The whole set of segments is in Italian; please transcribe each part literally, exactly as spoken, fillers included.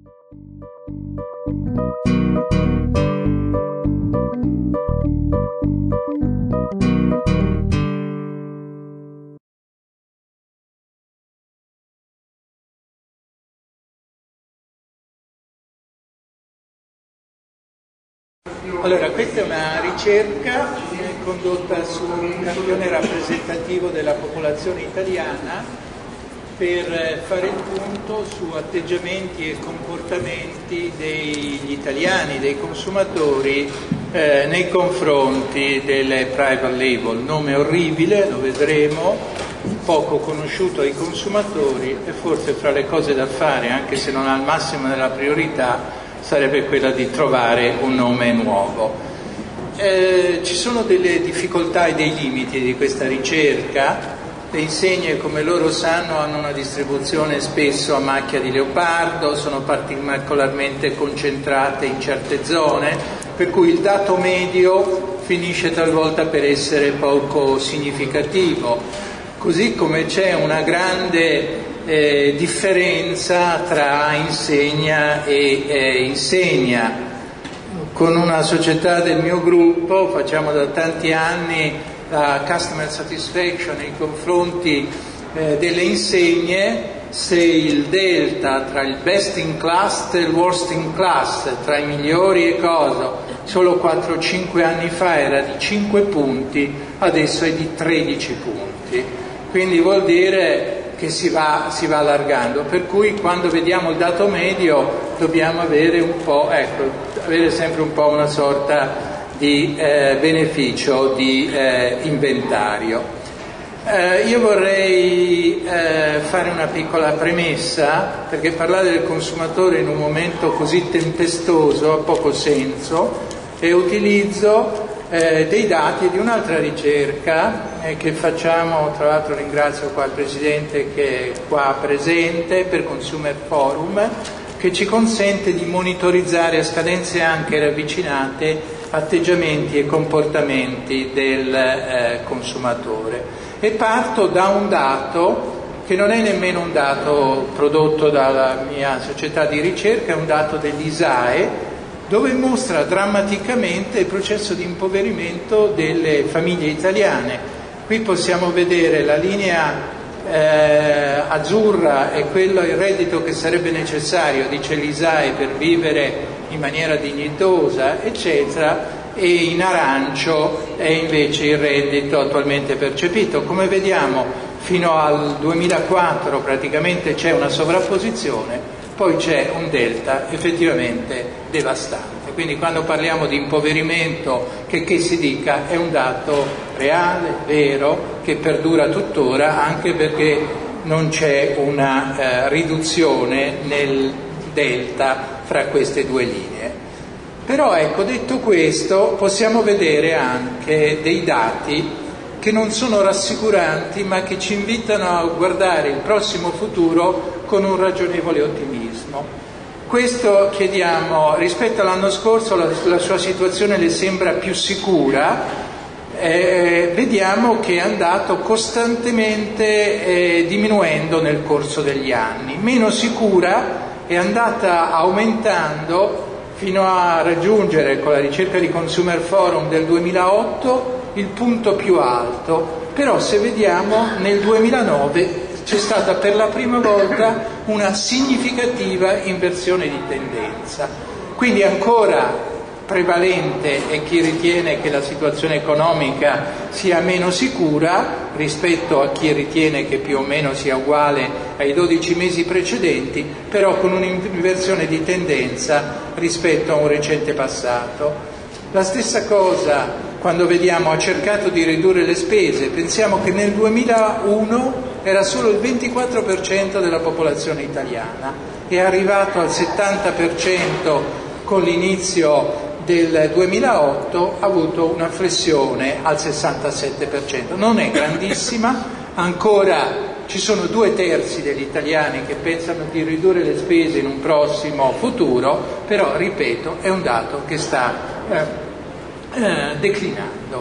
Allora, questa è una ricerca condotta su un campione rappresentativo della popolazione italiana per fare il punto su atteggiamenti e comportamenti degli italiani, dei consumatori eh, nei confronti delle private label. Nome orribile, lo vedremo, poco conosciuto ai consumatori e forse fra le cose da fare, anche se non ha il massimo della priorità, sarebbe quella di trovare un nome nuovo. Eh, ci sono delle difficoltà e dei limiti di questa ricerca. Le insegne, come loro sanno, hanno una distribuzione spesso a macchia di leopardo, sono particolarmente concentrate in certe zone, per cui il dato medio finisce talvolta per essere poco significativo, così come c'è una grande Eh, differenza tra insegna e eh, insegna. Con una società del mio gruppo facciamo da tanti anni la customer satisfaction nei confronti eh, delle insegne. Se il delta tra il best in class e il worst in class, tra i migliori e coso, solo quattro cinque anni fa era di cinque punti, adesso è di tredici punti, quindi vuol dire che si va, si va allargando, per cui quando vediamo il dato medio dobbiamo avere un po', ecco, avere sempre un po' una sorta di eh, beneficio di eh, inventario. Eh, io vorrei eh, fare una piccola premessa, perché parlare del consumatore in un momento così tempestoso ha poco senso, e utilizzo Eh, dei dati di un'altra ricerca eh, che facciamo, tra l'altro ringrazio qua il Presidente che è qua presente, per Consumer Forum, che ci consente di monitorizzare a scadenze anche ravvicinate atteggiamenti e comportamenti del eh, consumatore. E parto da un dato che non è nemmeno un dato prodotto dalla mia società di ricerca, è un dato dell'I S A E, dove mostra drammaticamente il processo di impoverimento delle famiglie italiane. Qui possiamo vedere la linea eh, azzurra è quello, il reddito che sarebbe necessario, dice l'I S A E, per vivere in maniera dignitosa, eccetera, e in arancio è invece il reddito attualmente percepito. Come vediamo, fino al duemilaquattro praticamente c'è una sovrapposizione, poi c'è un delta effettivamente devastante. Quindi quando parliamo di impoverimento, che, che si dica, è un dato reale, vero, che perdura tuttora, anche perché non c'è una eh, riduzione nel delta fra queste due linee. Però ecco, detto questo, possiamo vedere anche dei dati che non sono rassicuranti, ma che ci invitano a guardare il prossimo futuro con un ragionevole ottimismo. Questo chiediamo, rispetto all'anno scorso la, la sua situazione le sembra più sicura, eh, vediamo che è andato costantemente eh, diminuendo nel corso degli anni. Meno sicura è andata aumentando fino a raggiungere, con la ricerca di Consumer Forum del duemilaotto, il punto più alto. Però se vediamo nel duemilanove c'è stata per la prima volta una significativa inversione di tendenza. Quindi ancora prevalente è chi ritiene che la situazione economica sia meno sicura rispetto a chi ritiene che più o meno sia uguale ai dodici mesi precedenti, però con un'inversione di tendenza rispetto a un recente passato. La stessa cosa quando vediamo ha cercato di ridurre le spese. Pensiamo che nel duemilauno era solo il ventiquattro per cento della popolazione italiana, è arrivato al settanta per cento con l'inizio del duemilaotto, ha avuto una flessione al sessantasette per cento. Non è grandissima, ancora ci sono due terzi degli italiani che pensano di ridurre le spese in un prossimo futuro, però ripeto è un dato che sta eh, eh, declinando.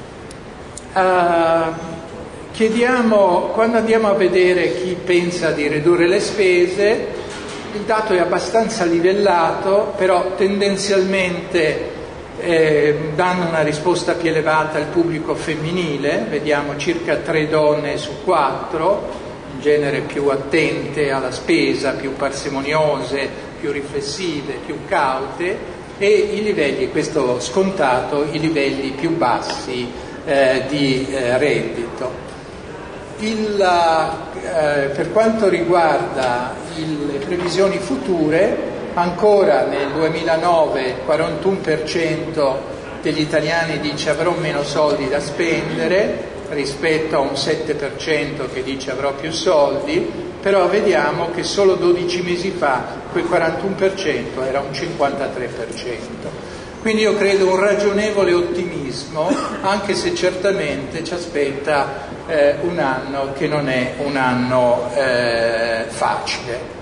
Uh, chiediamo, quando andiamo a vedere chi pensa di ridurre le spese, il dato è abbastanza livellato, però tendenzialmente eh, danno una risposta più elevata al pubblico femminile, vediamo circa tre donne su quattro, in genere più attente alla spesa, più parsimoniose, più riflessive, più caute, e i livelli, questo scontato, i livelli più bassi eh, di eh, reddito. Il, eh, per quanto riguarda il, le previsioni future, ancora nel duemilanove il quarantuno per cento degli italiani dice avrò meno soldi da spendere rispetto a un sette per cento che dice avrò più soldi, però vediamo che solo dodici mesi fa quel quarantuno per cento era un cinquantatré per cento. Quindi io credo un ragionevole ottimismo, anche se certamente ci aspetta eh, un anno che non è un anno eh, facile.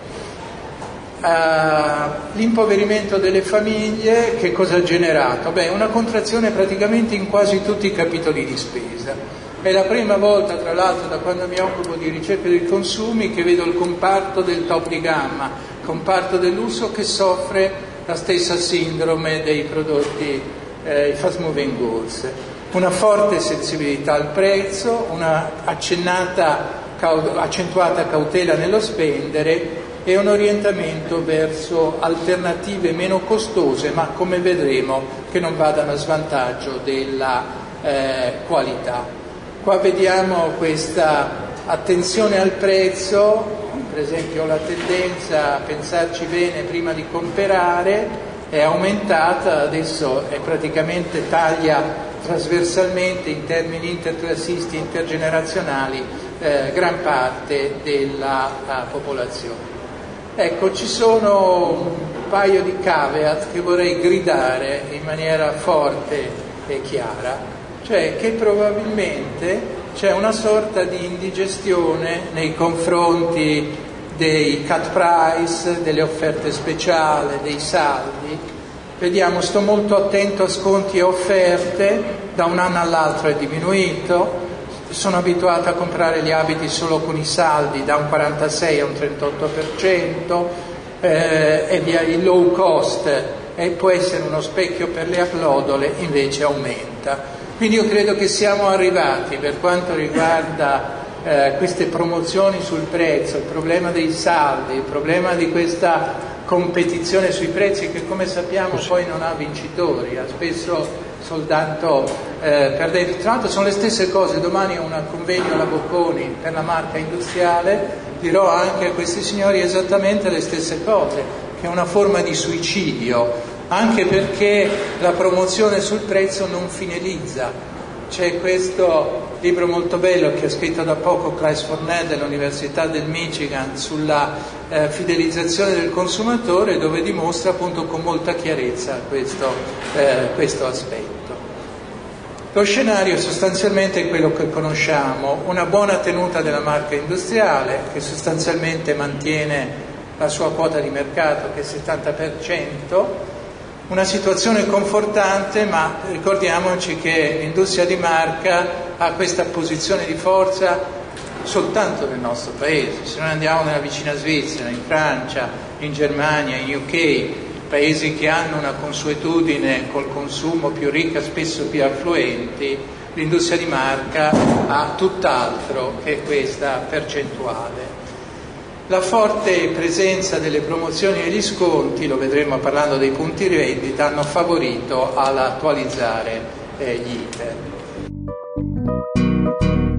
Uh, l'impoverimento delle famiglie che cosa ha generato? Beh, una contrazione praticamente in quasi tutti i capitoli di spesa. È la prima volta, tra l'altro, da quando mi occupo di ricerca dei consumi, che vedo il comparto del top di gamma, il comparto del lusso, che soffre la stessa sindrome dei prodotti, eh, i fast moving goods. Una forte sensibilità al prezzo, una accennata, accentuata cautela nello spendere e un orientamento verso alternative meno costose, ma come vedremo che non vadano a svantaggio della eh, qualità. Qua vediamo questa attenzione al prezzo, per esempio la tendenza a pensarci bene prima di comprare è aumentata, adesso è praticamente taglia trasversalmente in termini interclassisti, intergenerazionali, eh, gran parte della uh, popolazione. Ecco, ci sono un paio di caveat che vorrei gridare in maniera forte e chiara, cioè che probabilmente c'è una sorta di indigestione nei confronti dei cut price, delle offerte speciali, dei saldi. Vediamo, sto molto attento a sconti e offerte, da un anno all'altro è diminuito, sono abituato a comprare gli abiti solo con i saldi, da un quarantasei a un trentotto per cento, eh, e via il low cost, e può essere uno specchio per le allodole, invece aumenta. Quindi io credo che siamo arrivati, per quanto riguarda eh, queste promozioni sul prezzo, il problema dei saldi, il problema di questa competizione sui prezzi che, come sappiamo, poi non ha vincitori, ha spesso soltanto eh, perdenti. Tra l'altro sono le stesse cose, domani ho un convegno alla Bocconi per la marca industriale, dirò anche a questi signori esattamente le stesse cose, che è una forma di suicidio, anche perché la promozione sul prezzo non finalizza. C'è questo libro molto bello che ha scritto da poco Clive Fournette dell'Università del Michigan sulla eh, fidelizzazione del consumatore, dove dimostra appunto con molta chiarezza questo, eh, questo aspetto. Lo scenario sostanzialmente è quello che conosciamo, una buona tenuta della marca industriale che sostanzialmente mantiene la sua quota di mercato, che è il settanta per cento, una situazione confortante, ma ricordiamoci che l'industria di marca ha questa posizione di forza soltanto nel nostro paese. Se noi andiamo nella vicina Svizzera, in Francia, in Germania, in U K, paesi che hanno una consuetudine col consumo più ricca, spesso più affluenti, l'industria di marca ha tutt'altro che questa percentuale. La forte presenza delle promozioni e gli sconti, lo vedremo parlando dei punti di vendita, hanno favorito all'attualizzare eh, gli iter.